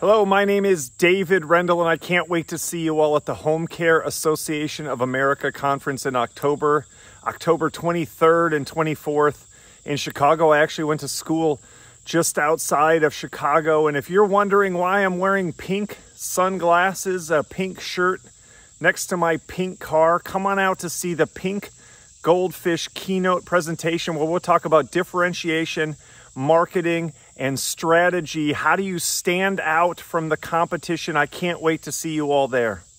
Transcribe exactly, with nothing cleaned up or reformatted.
Hello, my name is David Rendall, and I can't wait to see you all at the Home Care Association of America conference in October, October twenty-third and twenty-fourth in Chicago. I actually went to school just outside of Chicago, and if you're wondering why I'm wearing pink sunglasses, a pink shirt next to my pink car, come on out to see the Pink Goldfish keynote presentation where we'll talk about differentiation, marketing, and strategy. How do you stand out from the competition? I can't wait to see you all there.